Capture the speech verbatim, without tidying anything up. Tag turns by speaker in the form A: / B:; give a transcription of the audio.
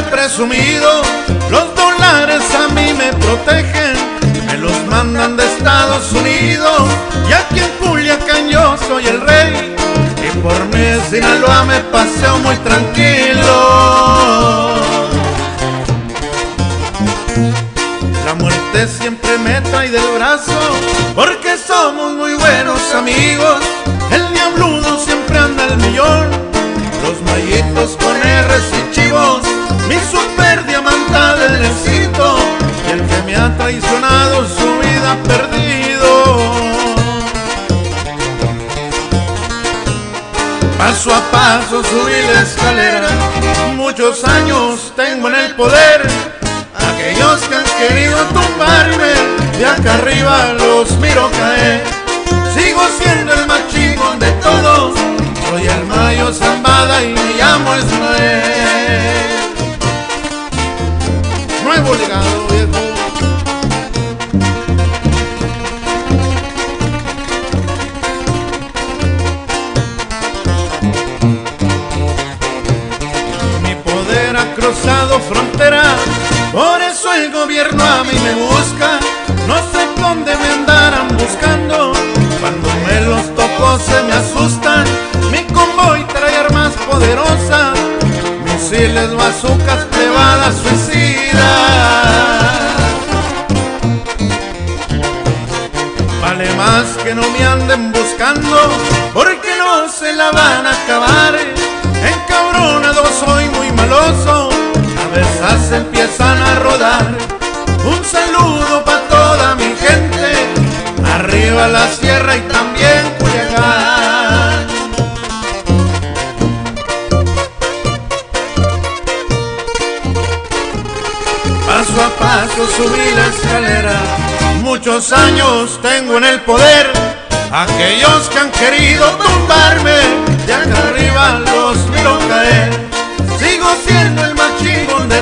A: presumido, los dólares a mí me protegen, me los mandan de Estados Unidos, y aquí en Culiacán yo soy el rey, y por mi Sinaloa me paseo muy tranquilo. La muerte siempre me trae del brazo, porque somos muy buenos amigos. El diabludo siempre anda al millón, los mallitos con erres y chivos, mi super diamanta del éxito, y el que me ha traicionado su vida perdido. Paso a paso subí la escalera, muchos años tengo en el poder. Aquellos que han querido tumbarme, de acá arriba los miro caer. Sigo siendo el más chingón de todos, soy el Mayo Zambada y me llamo Ismael. Nuevo legado, viejo. Mi poder ha cruzado fronteras, por eso el gobierno a mí me busca. No sé dónde me andarán buscando, cuando me los toco se me asustan. Mi convoy trae armas poderosas, misiles, bazucas, plebadas, suicidas. Vale más que no me anden buscando, porque no se la van a acabar. Encabronado soy muy maloso, cabezas empiezan a rodar. Un saludo pa' toda mi gente, arriba la sierra y también Culiacán. Paso a paso subí la escalera, muchos años tengo en el poder. Aquellos que han querido tumbarme, de acá arriba los miro caer. Sigo siendo el más chingón de